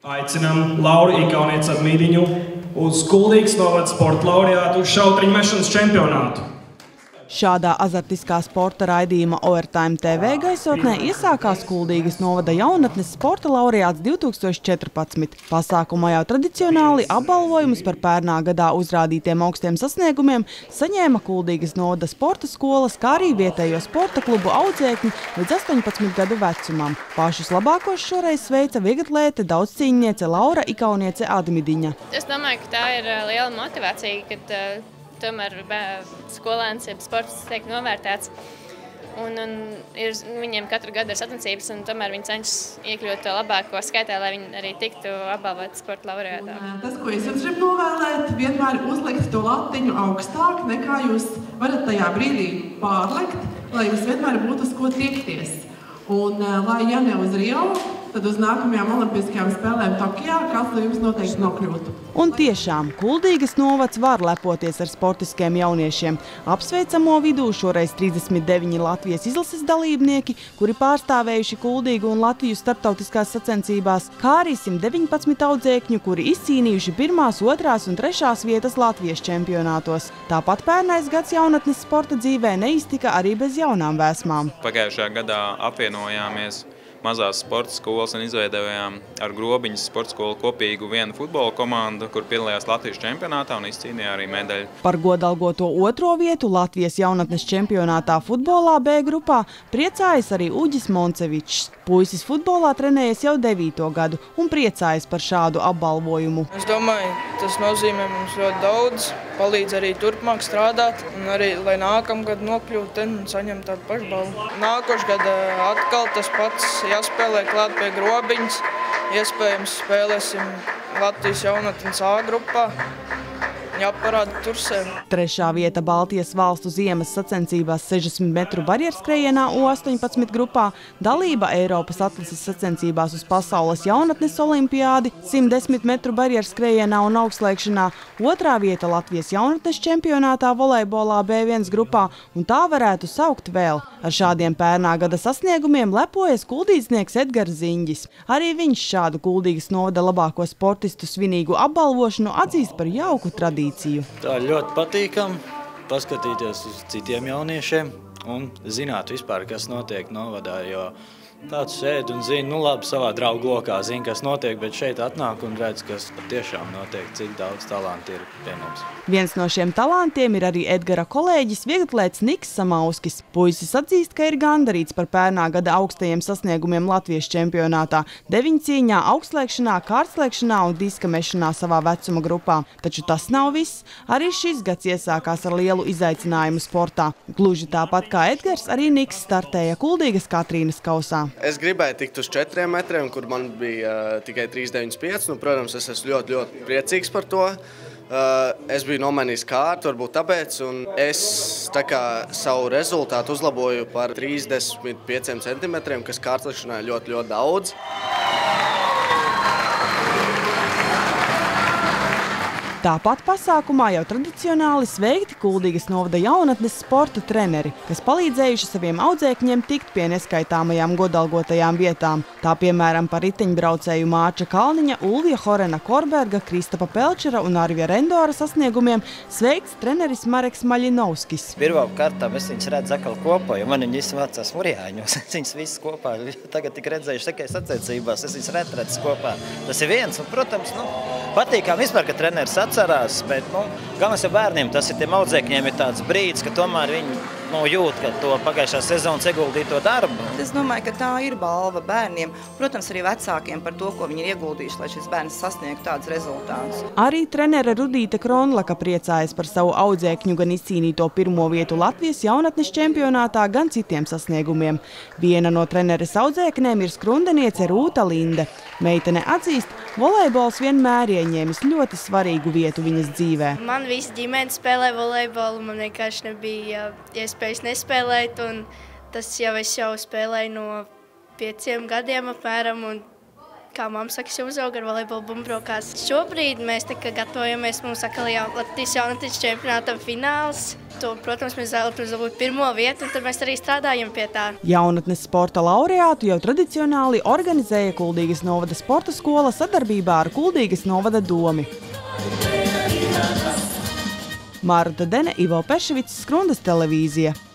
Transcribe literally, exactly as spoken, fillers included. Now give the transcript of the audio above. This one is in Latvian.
Aicinām Lauru Ikaunieci Admīdiņu uz Kuldīgas novada sporta laureātu šautriņu mešanas čempionātu. Šādā azartiskā sporta raidījuma Overtime T V gaisotnē iesākās Kuldīgas novada jaunatnes sporta laureāts divi tūkstoši četrpadsmit. Pasākumā jau tradicionāli apbalvojumus par pērnā gadā uzrādītiem augstiem sasniegumiem saņēma Kuldīgas novada sporta skolas, kā arī vietējo sporta klubu audzēkņi līdz astoņpadsmit gadu vecumam. Pašus labākos šoreiz sveica vieglatlēte daudzcīņniece Laura Ikauniece Admidiņa. Es domāju, ka tā ir liela motivācija, kad uh, tomēr skolēns, ja sports tiek novērtēts. Un, un ir, viņiem katru gadu ir sacensības, un tomēr viņi cenšas iekļūt labāko skaitā, lai viņi arī tiktu apbalvoti sporta laureātā. Tas, ko es jums gribu novēlēt, vienmēr uzlikt to latiņu augstāk, nekā jūs varat tajā brīdī pārlekt, lai jums vienmēr būtu uz ko tiekties. Un lai ja ne uz Rio, tad uz nākamajām olimpiskajām spēlēm Tokijā kāds no jums noteikti nokļūtu. Un tiešām, Kuldīgas novads var lepoties ar sportiskiem jauniešiem. Apsveicamo vidū šoreiz trīsdesmit deviņi Latvijas izlases dalībnieki, kuri pārstāvējuši Kuldīgu un Latviju starptautiskās sacensībās, kā arī simt deviņpadsmit audzēkņu, kuri izcīnījuši pirmās, otrās un trešās vietas Latvijas čempionātos. Tāpat pērnais gads jaunatnes sporta dzīvē neiztika arī bez jaunām vēsmām. Pagājušajā gadā apvienojāmies mazās sporta skolas un izveidojām ar Grobiņas sporta skolu kopīgu vienu futbola komandu, kur piedalījās Latvijas čempionātā un izcīnīja arī medaļu. Par godalgoto otro vietu Latvijas jaunatnes čempionātā futbolā B grupā priecājas arī Uģis Moncevičs. Puisis futbolā trenējies jau devīto gadu un priecājas par šādu apbalvojumu. Es domāju, tas nozīmē mums ļoti daudz, palīdz arī turpmāk strādāt un arī, lai nākamgad nokļūt un saņemt tādu pašu balvu. Nākošgad atkal tas pats jāspēlē klāt pie Grobiņas. Iespējams spēlēsim Latvijas jaunatnes A grupā. Jāparāda tur sevi. Trešā vieta Baltijas valstu ziemas sacensībās sešdesmit metru barjerskrējienā U astoņpadsmit grupā, dalība Eiropas atlases sacensībās uz pasaules jaunatnes olimpiādi, simt desmit metru barjerskrējienā un augstslēgšanā, otrā vieta Latvijas jaunatnes čempionātā volejbolā B viens grupā, un tā varētu saukt vēl. Ar šādiem pērnā gada sasniegumiem lepojas kuldīdznieks Edgars Ziņģis. Arī viņš šādu Kuldīgas novada labāko sportistu svinīgu apbalvošanu atzīst par jauku tradīciju. Tā ir ļoti patīkami paskatīties uz citiem jauniešiem un zināt vispār, kas notiek novadā, jo tāds sēd un zina, nu labi, savā draugu lokā zina, kas notiek, bet šeit atnāk un redz, kas patiešām notiek, cik daudz talanti ir pie mums. Viens no šiem talantiem ir arī Edgara kolēģis vieglatlēts Niks Samauskis. Puisis atzīst, ka ir gandarīts par pērnā gada augstajiem sasniegumiem Latvijas čempionātā, deviņcīņā, augstslēgšanā, kārtslēgšanā un diska mešanā savā vecuma grupā. Taču tas nav viss. Arī šis gads iesākās ar lielu izaicinājumu sportā. Gluži tāpat kā Edgars, arī Niks startēja Kuldīgas Katrīnas kausā. Es gribēju tikt uz četriem metriem, kur man bija uh, tikai trīs deviņdesmit pieci. Nu, protams, es esmu ļoti, ļoti priecīgs par to. Uh, es biju nomainījis kārtu, varbūt tāpēc, un es tā kā savu rezultātu uzlaboju par trīsdesmit pieciem centimetriem, kas kārtlikšanā ir ļoti, ļoti daudz. Tāpat pasākumā jau tradicionāli sveikti Kuldīgas novada jaunatnes sporta treneri, kas palīdzējuši saviem audzēkņiem tikt pie neskaitāmajām godalgotajām vietām. Tā piemēram par riteņbraucēju Māča Kalniņa, Ulvija Horena Korberga, Kristapa Pelčera un Arvija Rendora sasniegumiem sveikts treneris Mareks Maļinovskis. Pirmām kārtām es viņus redzu atkal kopā, jo man viņi visi mācās Murjāņos. Es viņus visus kopā tagad tik redzējuši tikai sacensībās, es viņus retredzes kopā. Tas ir viens, un, protams, nu, patīkām vispār, ka treneris atcerās, bet, nu, galvenais jau bērniem, tas ir tiem audzēkņiem ir tāds brīdis, ka tomēr viņi, nu, jūt, ka to pagājušā sezonas ieguldīto darbu. Es domāju, ka tā ir balva bērniem, protams, arī vecākiem par to, ko viņi ir ieguldījuši, lai šis bērns sasniegtu tādus rezultātus. Arī trenere Rudīte Kronlaka priecājas par savu audzēkņu gan izcīnīto pirmo vietu Latvijas jaunatnes čempionātā, gan citiem sasniegumiem. Viena no treneres audzēknēm ir skrundeniece Rūta Linde. Meitene atzīst, volejbols vienmēr ieņēmis ļoti svarīgu vietu viņas dzīvē. Man visi ģimene spēlē volejbolu, man vienkārši nebija iespējas nespēlēt, un tas jau es jau spēlēju no pieciem gadiem apmēram, un kā mamma saka, es jau uzaugu ar volejbolu bumbrokās. Šobrīd mēs tā kā gatavojamies, mums atkal jau Latvijas jaunatnes čempionātam fināls. To, protams, mēs vēlamies dabūt pirmo vietu, un tad mēs arī strādājam pie tā. Jaunatnes sporta laureātu jau tradicionāli organizēja Kuldīgas novada sporta skola sadarbībā ar Kuldīgas novada domi. Māra Tadene, Ivo Peševics, Skrundas televīzija.